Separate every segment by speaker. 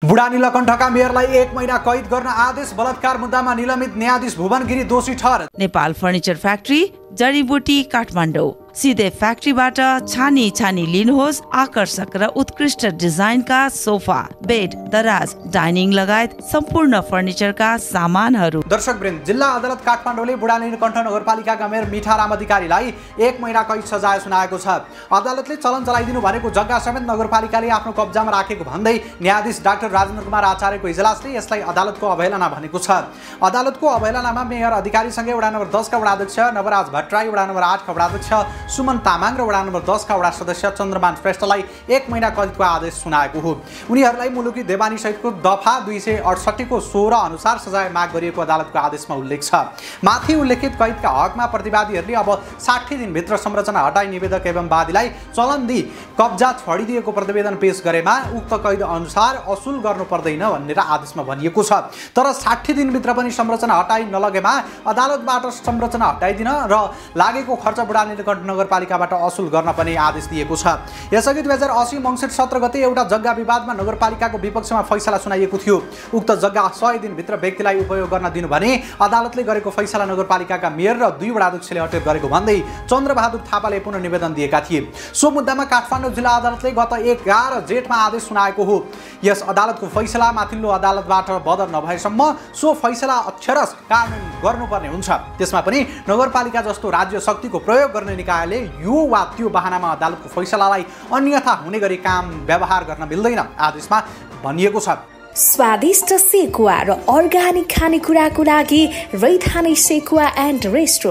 Speaker 1: बुढा नीलकण्ठका मेयरलाई 1 महिना कैद गर्न आदेश। बलात्कार मुद्दामा निलम्बित न्यायाधीश भुवन गिरी दोषी ठहर।
Speaker 2: नेपाल फर्निचर फ्याक्ट्री, जडीबुटी, काठमाडौँ। सिधै फ्याक्ट्रीबाट छानी लिनुहोस् आकर्षक र उत्कृष्ट डिजाइनका सोफा, बेड, दराज, डाइनिङ लगायत सम्पूर्ण फर्निचरका सामानहरू।
Speaker 1: दर्शकवृन्द, जिल्ला अदालत काठमाडौँले बुढा नीलकण्ठ नगरपालिकाका मेयर मिठाराम अधिकारीलाई 1 महिना कैद सजाय सुनाएको छ। अदालतले चलन चलाइदिनु भनेको जग्गा समेत नगरपालिकाले आफ्नो कब्जामा राखेको भन्दै न्यायाधीश डाक्टर राजेन्द्र कुमार आचार्यको इजलासले यसलाई अदालतको अवहेलना भनेको छ। अदालतको अवहेलनामा मेयर अधिकारीसँगै वडा नम्बर 10 का वडाध्यक्ष नवराज भट्टराई, वडा नम्बर 8 का वडाध्यक्ष सुमन तामाङ र वडा नम्बर 10 का वडा सदस्य चन्द्रमान श्रेष्ठलाई 1 महिना कैदको आदेश सुनाएको हो। उनीहरूलाई मुलुकी देवानी सहितको दफा 268 को 16 अनुसार सजाय माग गरिएको अदालतको आदेशमा उल्लेख छ। माथि उल्लेखित कैदका हकमा प्रतिवादीहरूले अब 60 दिनभित्र संरचना हटाई निवेदक एवं वादीलाई चलन दिई कब्जा छडिदिएको प्रतिवेदन पेश गरेमा उक्त कैद अनुसार असुल गर्नु पर्दैन भनेर आदेशमा भनिएको छ। तर 60 दिनभित्र पनि संरचना हटाई नलगेमा अदालतबाट संरचना हटाइदिन र लागेको खर्च बुढा नीलकण्ठ नगरपालिकाबाट असुल गर्न पनि आदेश दिएको छ। यसअघि 2080 मङ्सिर 17 गते एउटा जग्गा विवादमा नगरपालिकाको विपक्षमा फैसला सुनाइएको थियो। उक्त जग्गा 100 दिनभित्र व्यक्तिलाई उपयोग गर्न दिनु भने अदालतले गरेको फैसला नगरपालिकाका मेयर र 2 वडाध्यक्षले अटेर गरेको भन्दै चन्द्रबहादुर थापाले पुनः निवेदन दिएका थिए। सो मुद्दामा काठमाडौँ जिल्ला अदालतले गत 11 जेठमा आदेश सुनाएको हो। यस अदालतको फैसला माथिल्लो अदालतबाट बदर नभएसम्म सो फैसला अक्षरश कार्यान्वयन गर्नुपर्ने हुन्छ। त्यसमा पनि नगरपालिका जस्तो राज्य शक्तिको प्रयोग गर्ने निकायले यो वा त्यो बहानामा अदालतको फैसलालाई अन्यथा हुने गरी काम व्यवहार गर्न मिल्दैन आदेशमा भनिएको छ।
Speaker 3: स्वादिष्ट सेकुवा र अर्ग्यानिक खानेकुराको लागि रैथाने सेकुवा एन्ड रेस्ट्रो।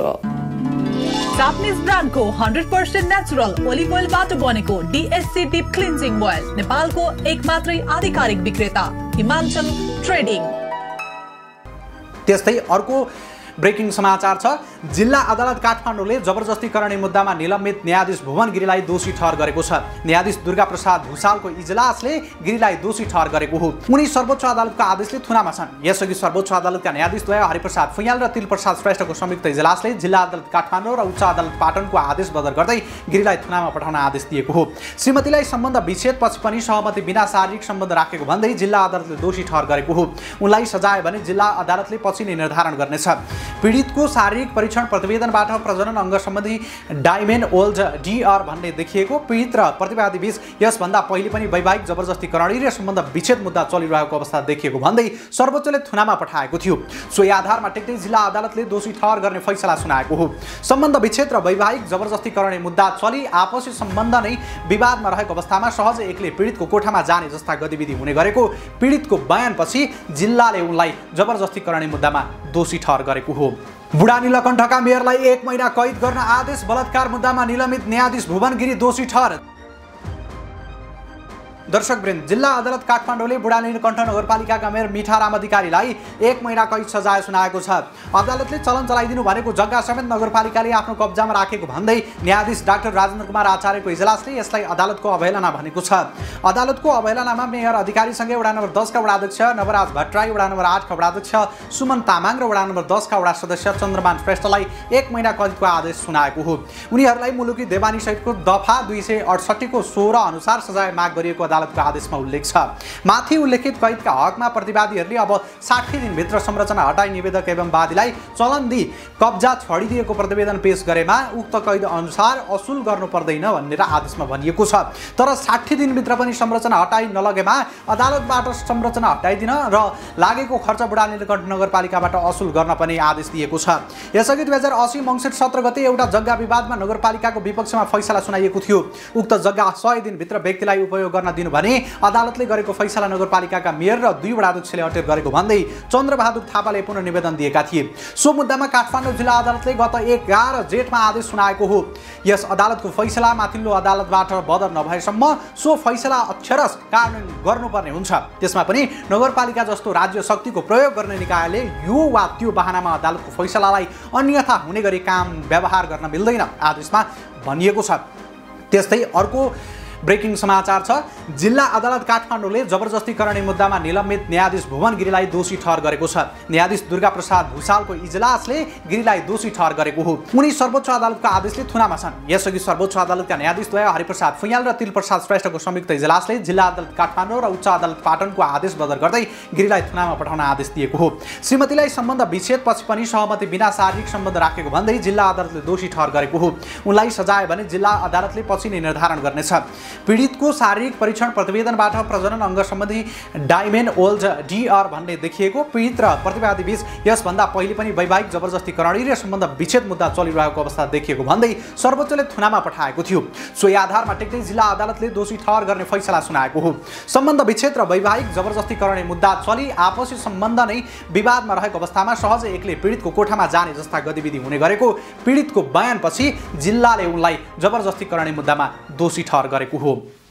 Speaker 4: जापानिज ब्रान्डको 100% नेचुरल ओलिभ ओइलबाट बनेको DSC डिप क्लिन्जिङ ओइल नेपालको एकमात्रै आधिकारिक विक्रेता हिमाञ्चल ट्रेडिङ।
Speaker 1: त्यस्तै अर्को ब्रेकिङ समाचार छ। जिल्ला अदालत काठमाडौँले जबरजस्ती गर्ने मुद्दामा निलम्बित न्यायाधीश भुवन गिरीलाई दोषी ठहर गरेको छ। न्यायाधीश दुर्गा प्रसाद भुसालको इजलासले गिरीलाई दोषी ठहर गरेको हो। उनी सर्वोच्च अदालतको आदेशले थुनामा छन्। यसअघि सर्वोच्च अदालतका न्यायाधीशद्वय हरिप्रसाद फुयाल र तिलप्रसाद श्रेष्ठको संयुक्त इजलासले जिल्ला अदालत काठमाडौँ र उच्च अदालत पाटनको आदेश बदर गर्दै गिरीलाई थुनामा पठाउन आदेश दिएको हो। श्रीमतीलाई सम्बन्ध विच्छेदपछि पनि सहमति बिना शारीरिक सम्बन्ध राखेको भन्दै जिल्ला अदालतले दोषी ठहर गरेको हो। उनलाई सजाय भने जिल्ला अदालतले पछि नै निर्धारण गर्नेछ। पीडितको शारीरिक परीक्षण प्रतिवेदनबाट प्रजनन अङ्ग सम्बन्धी डाइमेन ओल्ड DR भन्ने देखिएको। पीडित र प्रतिवादी बीच यसभन्दा पहिले पनि वैवाहिक जबरजस्ती करणी र सम्बन्ध विच्छेद मुद्दा चलिरहेको अवस्था देखिएको भन्दै सर्वोच्चले थुनामा पठाएको थियो। सोही आधारमा टेक्दै जिल्ला अदालतले दोषी ठहर गर्ने फैसला सुनाएको हो। सम्बन्ध विच्छेद र वैवाहिक जबरजस्ती करणी मुद्दा चली आपसी सम्बन्ध नै विवादमा रहेको अवस्थामा सहज एक्लै पीडितको कोठामा जाने जस्ता गतिविधि हुने गरेको पीडितको बयानपछि जिल्लाले उनलाई जबरजस्ती करणी मुद्दामा दोषी ठहर गरेको हो। बुढा नीलकण्ठका मेयरलाई 1 महिना कैद गर्न आदेश। बलात्कार मुद्दामा निलम्बित न्यायाधीश भुवन गिरी दोषी ठहर। दर्शकवृन्द, जिल्ला अदालत काठमाडौँले बुढा नीलकण्ठ नगरपालिकाका मेयर मिठाराम अधिकारीलाई 1 महिना कैद सजाय सुनाएको छ। अदालतले चलन चलाइदिनु भनेको जग्गा समेत नगरपालिकाले आफ्नो कब्जामा राखेको भन्दै न्यायाधीश डाक्टर राजेन्द्र कुमार आचार्यको इजलासले यसलाई अदालतको अवहेलना भनेको छ। अदालतको अवहेलनामा मेयर अधिकारीसँगै वडा नम्बर 10 का वडाध्यक्ष नवराज भट्टराई, वडा नम्बर 8 का वडाध्यक्ष सुमन तामाङ र वडा नम्बर 10 का वडा सदस्य चन्द्रमान श्रेष्ठलाई 1 महिना कैदको आदेश सुनाएको हो। उनीहरूलाई मुलुकी देवानी सहितको दफा 268 को 16 अनुसार सजाय माग गरिएको अदालतको आदेशमा उल्लेख छ। माथि उल्लेखित कैदका हकमा प्रतिवादीहरूले अब 60 दिनभित्र संरचना हटाई निवेदक एवं वादीलाई चलन दिई कब्जा छडिदिएको प्रतिवेदन पेश गरेमा उक्त कैद अनुसार असुल गर्नु पर्दैन भनेर आदेशमा भनिएको छ। तर 60 दिनभित्र पनि संरचना हटाई नलगेमा अदालतबाट संरचना हटाइदिन र लागेको खर्च बुढा नीलकण्ठ नगरपालिकाबाट असुल गर्न पनि आदेश दिएको छ। यसअघि 2080 मङ्सिर 17 गते एउटा जग्गा विवादमा नगरपालिकाको विपक्षमा फैसला सुनाइएको थियो। उक्त जग्गा 100 दिनभित्र व्यक्तिलाई उपयोग गर्न दिनु भने अदालतले गरेको फैसला नगरपालिकाका मेयर र 2 वडाध्यक्षले अटेर गरेको भन्दै चन्द्रबहादुर थापाले पुनः निवेदन दिएका थिए। सो मुद्दामा काठमाडौँ जिल्ला अदालतले गत 11 जेठमा आदेश सुनाएको हो। यस अदालतको फैसला माथिल्लो अदालतबाट बदर नभएसम्म सो फैसला अक्षरश कार्यान्वयन गर्नुपर्ने हुन्छ। त्यसमा पनि नगरपालिका जस्तो राज्य शक्तिको प्रयोग गर्ने निकायले यो वा त्यो बहानामा अदालतको फैसलालाई अन्यथा हुने गरी काम व्यवहार गर्न मिल्दैन आदेशमा भनिएको छ। त्यस्तै अर्को ब्रेकिङ समाचार छ। जिल्ला अदालत काठमाडौँले जबरजस्ती गर्ने मुद्दामा निलम्बित न्यायाधीश भुवन गिरीलाई दोषी ठहर गरेको छ। न्यायाधीश दुर्गा प्रसाद भुसालको इजलासले गिरीलाई दोषी ठहर गरेको हो। उनी सर्वोच्च अदालतको आदेशले थुनामा छन्। यसअघि सर्वोच्च अदालतका न्यायाधीशद्वय हरिप्रसाद फुयाल र तिलप्रसाद श्रेष्ठको संयुक्त इजलासले जिल्ला अदालत काठमाडौँ र उच्च अदालत पाटनको आदेश बदल गर्दै गिरीलाई थुनामा पठाउन आदेश दिएको हो। श्रीमतीलाई सम्बन्ध विच्छेदपछि पनि सहमति बिना शारीरिक सम्बन्ध राखेको भन्दै जिल्ला अदालतले दोषी ठहर गरेको हो। उनलाई सजाय भने जिल्ला अदालतले पछि नै निर्धारण गर्नेछ। पीडितको शारीरिक परीक्षण प्रतिवेदनबाट प्रजनन अङ्ग सम्बन्धी डाइमेन ओल्ड डीआर भन्ने देखिएको। पीडित र प्रतिवादी बीच यसभन्दा पहिले पनि वैवाहिक जबरजस्ती र सम्बन्ध विच्छेद मुद्दा चलिरहेको अवस्था देखिएको भन्दै सर्वोच्चले थुनामा पठाएको थियो। सोही आधारमा टेक्दै जिल्ला अदालतले दोषी ठहर गर्ने फैसला सुनाएको हो। सम्बन्ध विच्छेद र वैवाहिक जबरजस्ती गर्ने मुद्दा चली आपसी सम्बन्ध नै विवादमा रहेको अवस्थामा सहजै एक्लै पीडितको कोठामा जाने जस्ता गतिविधि हुने गरेको पीडितको बयानपछि जिल्लाले उनलाई जबरजस्ती गर्ने मुद्दामा दोषी ठहर गरेको हो।